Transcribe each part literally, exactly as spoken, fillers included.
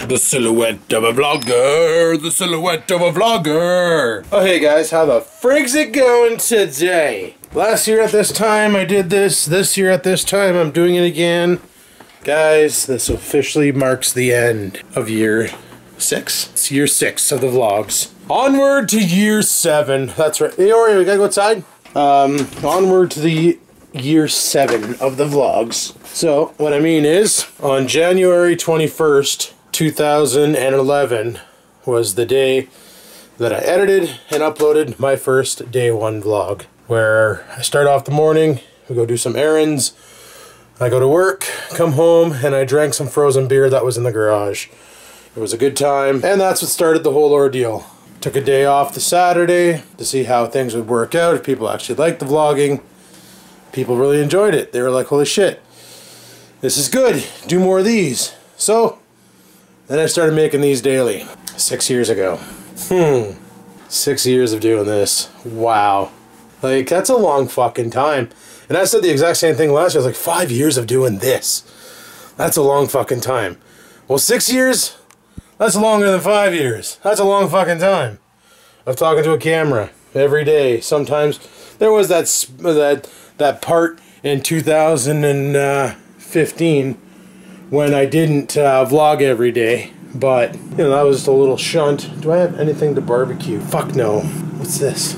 The silhouette of a vlogger, the silhouette of a vlogger. Oh hey guys, how the frig's it going today? Last year at this time I did this, this year at this time I'm doing it again. Guys, this officially marks the end of year six. It's year six of the vlogs. Onward to year seven. That's right. Hey Ori, we gotta go outside. Um, onward to the year seven of the vlogs. So, what I mean is, on January twenty-first, two thousand eleven was the day that I edited and uploaded my first day one vlog, where I start off the morning, we go do some errands, I go to work, come home, and I drank some frozen beer that was in the garage. It was a good time, and that's what started the whole ordeal. Took a day off the Saturday to see how things would work out, if people actually liked the vlogging. People really enjoyed it. They were like, holy shit, this is good, do more of these. So, then I started making these daily, six years ago. Hmm, six years of doing this, wow. Like, that's a long fucking time. And I said the exact same thing last year, I was like, five years of doing this. That's a long fucking time. Well, six years, that's longer than five years. That's a long fucking time of talking to a camera every day. Sometimes, there was that, that, that part in two thousand fifteen when I didn't uh, vlog every day, but you know, that was just a little shunt. Do I have anything to barbecue? Fuck no. What's this?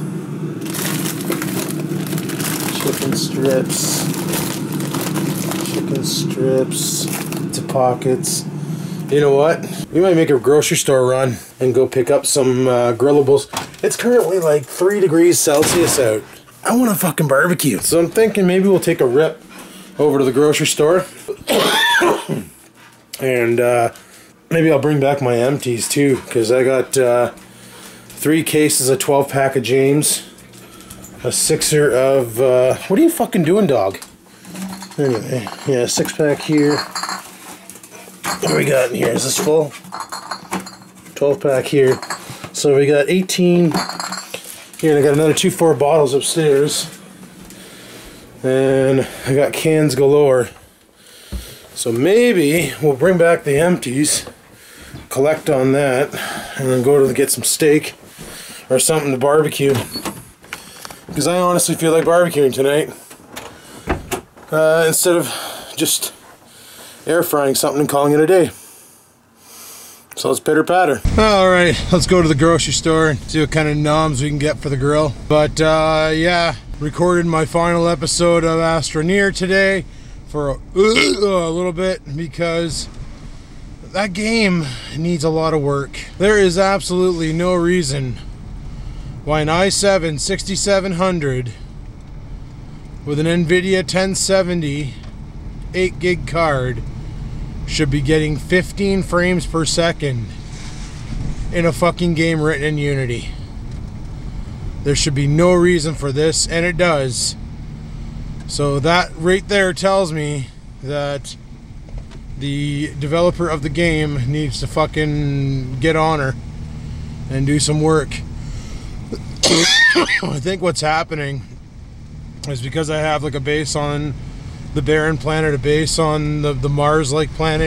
Chicken strips. Chicken strips. To pockets. You know what? We might make a grocery store run and go pick up some uh, grillables. It's currently like three degrees Celsius out. I want to fucking barbecue. So I'm thinking maybe we'll take a rip over to the grocery store. And uh, maybe I'll bring back my empties too, because I got uh, three cases of twelve pack of James, a sixer of uh, what are you fucking doing, dog? Anyway, yeah, six pack here. What do we got in here? Is this full? twelve pack here. So we got eighteen here, and I got another two four bottles upstairs, and I got cans galore. So maybe we'll bring back the empties, collect on that, and then go to get some steak or something to barbecue. Because I honestly feel like barbecuing tonight. Uh, instead of just air frying something and calling it a day. So let's pitter patter. Alright, let's go to the grocery store and see what kind of noms we can get for the grill. But uh, yeah, recorded my final episode of Astroneer today for a, uh, a little bit, because that game needs a lot of work. There is absolutely no reason why an i seven sixty-seven hundred with an NVIDIA ten seventy eight gig card should be getting fifteen frames per second in a fucking game written in Unity. There should be no reason for this, and it does. So that right there tells me that the developer of the game needs to fucking get on her and do some work. I think what's happening is because I have like a base on the barren planet, a base on the, the Mars-like planet,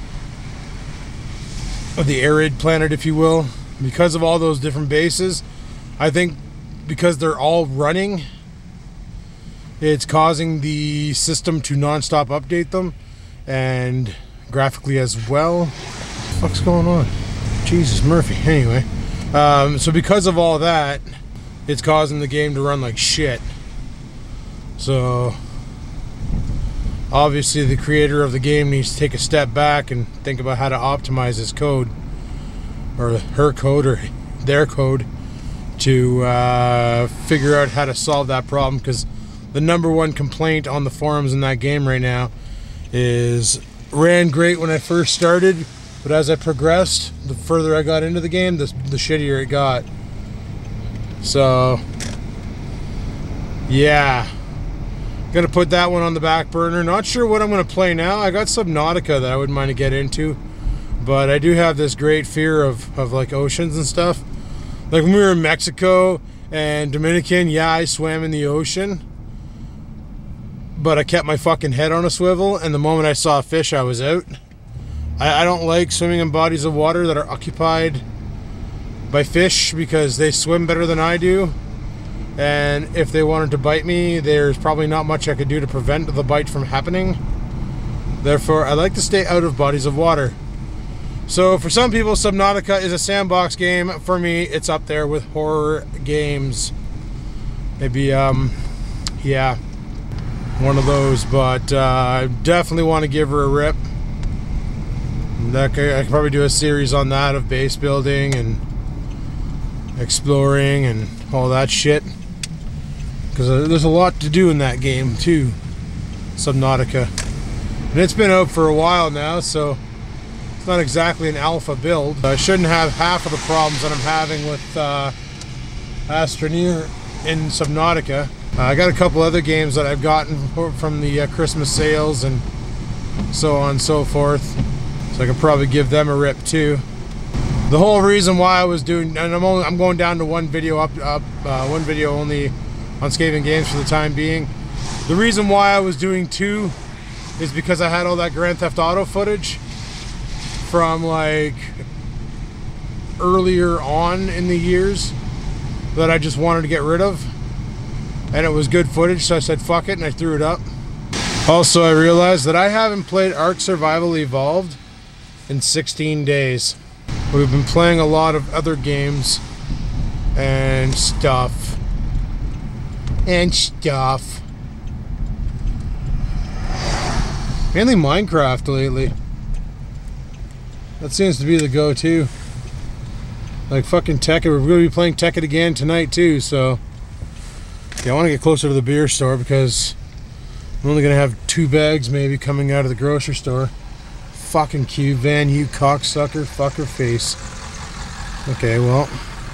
or the arid planet, if you will. Because of all those different bases, I think because they're all running, it's causing the system to non-stop update them, and graphically as well. What the fuck's going on? Jesus Murphy. Anyway, um, so because of all that, it's causing the game to run like shit. So obviously the creator of the game needs to take a step back and think about how to optimize his code, or her code, or their code, to uh, figure out how to solve that problem. Because the number one complaint on the forums in that game right now is, ran great when I first started, but as I progressed, the further I got into the game, the, the shittier it got. So yeah, gonna put that one on the back burner. Not sure what I'm gonna play now. I got Subnautica that I wouldn't mind to get into, but I do have this great fear of, of like oceans and stuff. Like when we were in Mexico and Dominican, yeah, I swam in the ocean, but I kept my fucking head on a swivel, and the moment I saw a fish, I was out. I, I don't like swimming in bodies of water that are occupied by fish because they swim better than I do. And if they wanted to bite me, there's probably not much I could do to prevent the bite from happening. Therefore, I like to stay out of bodies of water. So for some people, Subnautica is a sandbox game. For me, it's up there with horror games. Maybe, um, yeah, one of those. But uh, I definitely want to give her a rip. That could, I could probably do a series on that of base building and exploring and all that shit. Because there's a lot to do in that game too, Subnautica. And it's been out for a while now, so it's not exactly an alpha build. I shouldn't have half of the problems that I'm having with uh, Astroneer in Subnautica. Uh, I got a couple other games that I've gotten from the uh, Christmas sales and so on and so forth. So I could probably give them a rip too. The whole reason why I was doing, and I'm only I'm going down to one video up, up uh, one video only on Skaven Games for the time being. The reason why I was doing two is because I had all that Grand Theft Auto footage from like earlier on in the years that I just wanted to get rid of, and it was good footage, so I said fuck it and I threw it up. Also, I realized that I haven't played Ark Survival Evolved in sixteen days. We've been playing a lot of other games and stuff and stuff. Mainly Minecraft lately. That seems to be the go-to. Like fucking Tekkit. We're going to be playing Tekkit again tonight too, so yeah, I want to get closer to the beer store because I'm only going to have two bags maybe coming out of the grocery store. Fucking Q Van, you cocksucker, fucker face. Okay, well,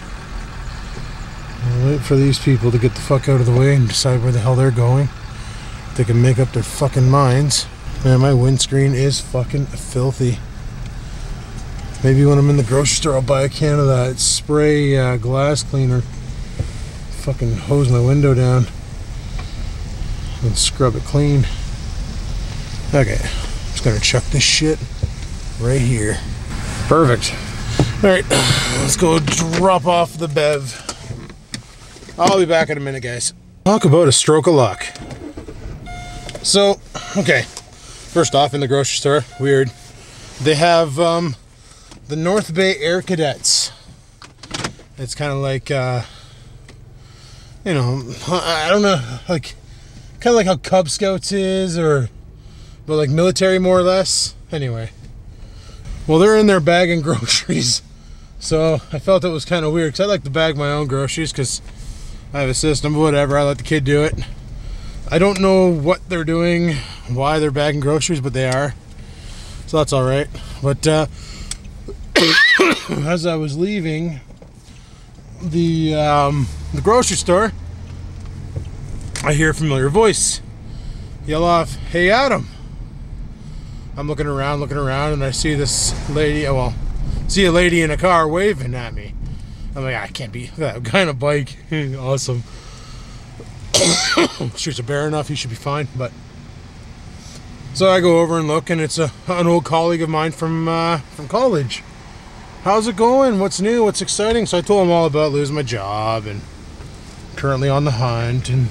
I'll wait for these people to get the fuck out of the way and decide where the hell they're going. They can make up their fucking minds. Man, my windscreen is fucking filthy. Maybe when I'm in the grocery store, I'll buy a can of that spray uh, glass cleaner. Fucking hose my window down and scrub it clean. Okay. Just gonna chuck this shit right here. Perfect. Alright, let's go drop off the bev. I'll be back in a minute, guys. Talk about a stroke of luck. So, okay. First off, in the grocery store, weird. They have um, the North Bay Air Cadets. It's kind of like, uh, you know, I don't know, like, kind of like how Cub Scouts is, or but like military more or less. Anyway, well, they're in there bagging groceries, so I felt it was kind of weird because I like to bag my own groceries because I have a system, whatever. I let the kid do it. I don't know what they're doing, why they're bagging groceries, but they are, so that's all right. But uh, as I was leaving the um, the grocery store, I hear a familiar voice yell off, "Hey, Adam." I'm looking around, looking around, and I see this lady, oh, well, see a lady in a car waving at me. I'm like, I can't be that kind of bike. Awesome. Streets are bare enough, he should be fine, but. So I go over and look, and it's a, an old colleague of mine from, uh, from college. How's it going? What's new? What's exciting? So I told him all about losing my job, and currently on the hunt, and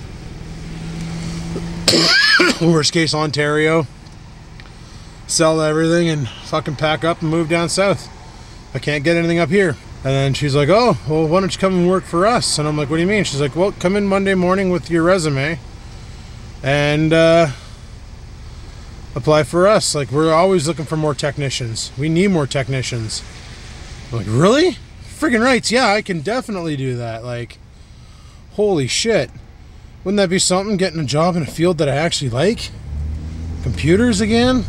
worst case, Ontario. Sell everything and fucking pack up and move down south. I can't get anything up here. And then she's like, oh, well, why don't you come and work for us? And I'm like, what do you mean? She's like, well, come in Monday morning with your resume and uh, apply for us. Like, we're always looking for more technicians. We need more technicians. I'm like, really? Friggin' rights, yeah, I can definitely do that. Like, holy shit. Wouldn't that be something, getting a job in a field that I actually like? Computers again?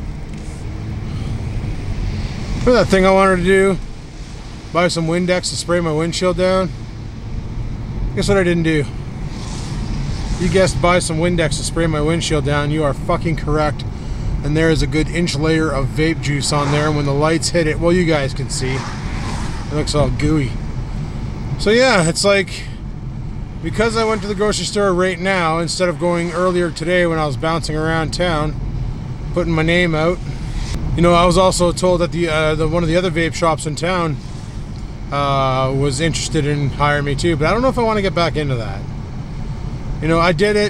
Remember that thing I wanted to do? Buy some Windex to spray my windshield down? Guess what I didn't do? You guessed buy some Windex to spray my windshield down. You are fucking correct. And there is a good inch layer of vape juice on there. And when the lights hit it, well, you guys can see. It looks all gooey. So yeah, it's like, because I went to the grocery store right now, instead of going earlier today when I was bouncing around town, putting my name out, You know, I was also told that the, uh, the one of the other vape shops in town uh, was interested in hiring me too, but I don't know if I want to get back into that. You know, I did it.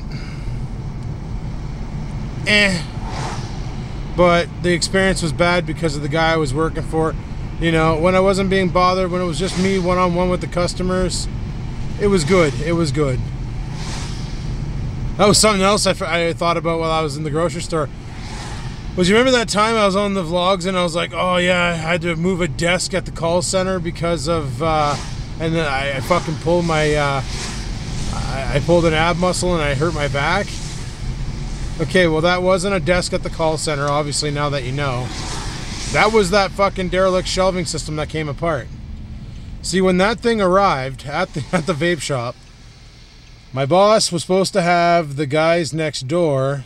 Eh. But the experience was bad because of the guy I was working for. You know, when I wasn't being bothered, when it was just me one-on-one with the customers, it was good. It was good. That was something else I, I thought about while I was in the grocery store. Was you remember that time I was on the vlogs and I was like, oh yeah, I had to move a desk at the call center because of, uh, and then I, I fucking pulled my, uh, I, I pulled an ab muscle and I hurt my back. Okay, well that wasn't a desk at the call center, obviously, now that you know. That was that fucking derelict shelving system that came apart. See, when that thing arrived at the, at the vape shop, my boss was supposed to have the guys next door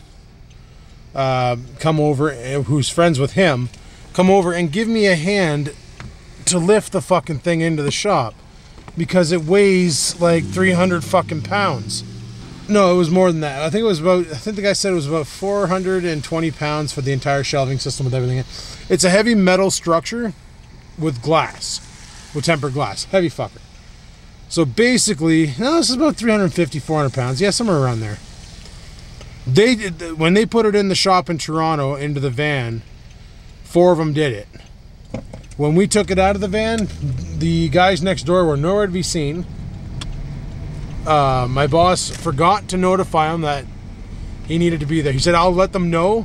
uh, come over, who's friends with him, come over and give me a hand to lift the fucking thing into the shop because it weighs like three hundred fucking pounds. No, it was more than that. I think it was about, I think the guy said it was about four hundred twenty pounds for the entire shelving system with everything in. It's a heavy metal structure with glass, with tempered glass. Heavy fucker. So basically, no, this is about three hundred fifty, four hundred pounds. Yeah, somewhere around there. They did, when they put it in the shop in Toronto into the van, four of them did it. When we took it out of the van, the guys next door were nowhere to be seen. Uh, my boss forgot to notify him that he needed to be there. He said, I'll let them know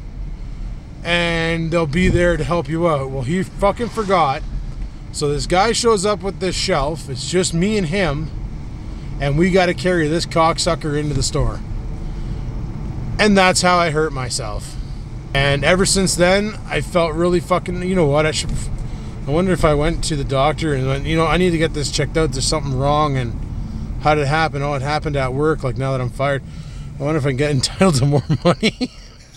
and they'll be there to help you out. Well, he fucking forgot. So this guy shows up with this shelf. It's just me and him, and we got to carry this cocksucker into the store. And that's how I hurt myself. And ever since then, I felt really fucking, you know what, I should, I wonder if I went to the doctor and went, you know, I need to get this checked out. There's something wrong. And how did it happen? Oh, it happened at work. Like, now that I'm fired, I wonder if I can get entitled to more money.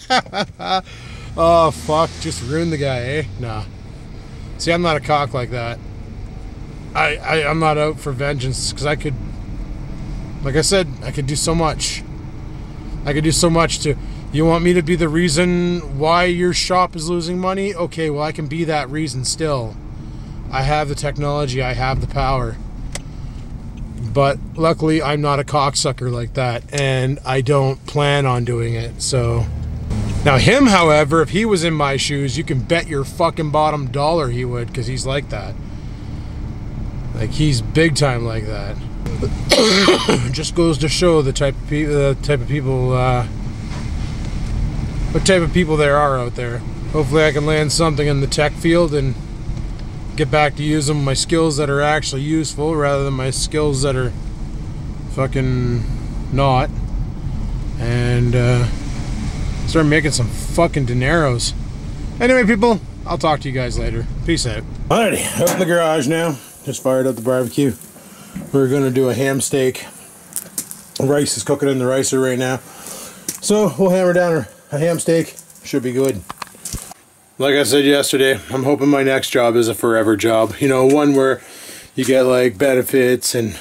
Oh, fuck. Just ruined the guy, eh? Nah. See, I'm not a cock like that. I, I, I'm not out for vengeance because I could, like I said, I could do so much. I could do so much to, you want me to be the reason why your shop is losing money? Okay, well, I can be that reason still. I have the technology. I have the power. But luckily, I'm not a cocksucker like that, and I don't plan on doing it, so. Now him, however, if he was in my shoes, you can bet your fucking bottom dollar he would, because he's like that. Like, he's big time like that. Just goes to show the type of people, the type of people, uh, what type of people there are out there. Hopefully I can land something in the tech field and get back to using my skills that are actually useful rather than my skills that are fucking not. And, uh, start making some fucking dineros. Anyway, people, I'll talk to you guys later. Peace out. Alrighty, up in the garage now. Just fired up the barbecue. We're gonna do a ham steak. Rice is cooking in the ricer right now. So we'll hammer down a ham steak. Should be good. Like I said yesterday, I'm hoping my next job is a forever job. You know, one where you get like benefits and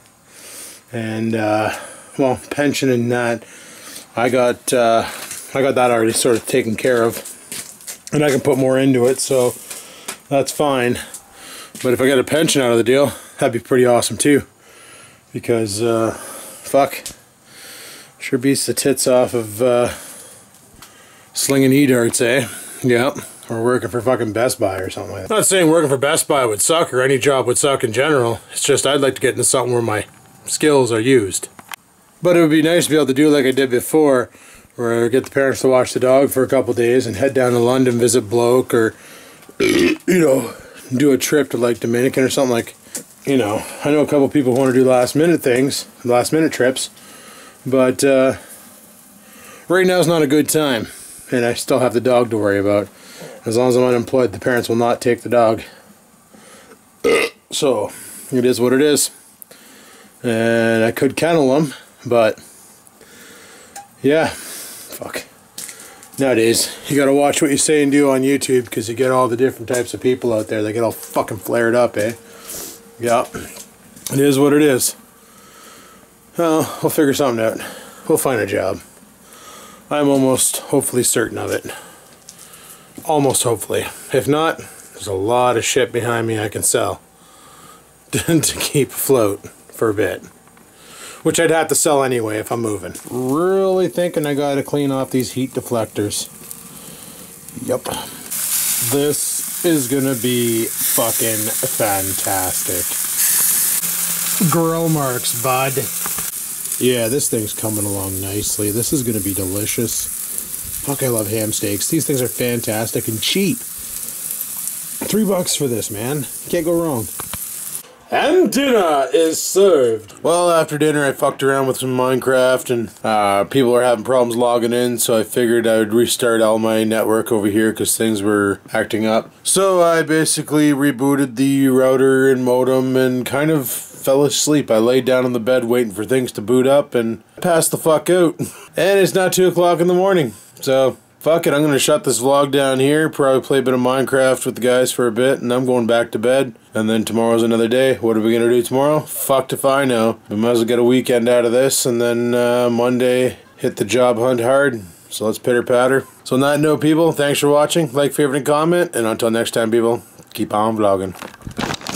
and uh, well, pension and that. I got uh, I got that already sort of taken care of, and I can put more into it, so that's fine. But if I get a pension out of the deal, that'd be pretty awesome too, because uh, fuck, sure beats the tits off of uh, slinging e-darts, eh? Yep. Or working for fucking Best Buy or something like that. I'm not saying working for Best Buy would suck, or any job would suck in general. It's just I'd like to get into something where my skills are used. But it would be nice to be able to do like I did before, where I get the parents to watch the dog for a couple days and head down to London, visit bloke, or you know, do a trip to like Dominican or something. Like, you know, I know a couple people who want to do last minute things, last minute trips, but uh, right now is not a good time, and I still have the dog to worry about. As long as I'm unemployed, the parents will not take the dog. So, it is what it is. And I could kennel them, but yeah, fuck. Nowadays, you gotta watch what you say and do on YouTube, because you get all the different types of people out there. They get all fucking flared up, eh? Yeah, it is what it is. Well, we'll figure something out. We'll find a job. I'm almost hopefully certain of it. Almost hopefully. If not, there's a lot of shit behind me I can sell to keep afloat for a bit. Which I'd have to sell anyway if I'm moving. Really thinking I gotta clean off these heat deflectors. Yep. This is gonna be fucking fantastic. Grill marks, bud. Yeah, this thing's coming along nicely. This is gonna be delicious. Fuck, I love ham steaks. These things are fantastic and cheap. Three bucks for this, man. Can't go wrong. And dinner is served. Well, after dinner I fucked around with some Minecraft and uh, people are having problems logging in, so I figured I would restart all my network over here because things were acting up. So I basically rebooted the router and modem and kind of fell asleep. I laid down on the bed waiting for things to boot up and passed the fuck out. And it's not two o'clock in the morning, so fuck it, I'm gonna shut this vlog down here, probably play a bit of Minecraft with the guys for a bit, and I'm going back to bed. And then tomorrow's another day. What are we gonna do tomorrow? Fucked if I know. We might as well get a weekend out of this, and then uh, Monday, hit the job hunt hard. So let's pitter patter. So on that note, people, thanks for watching. Like, favorite, and comment. And until next time, people, keep on vlogging.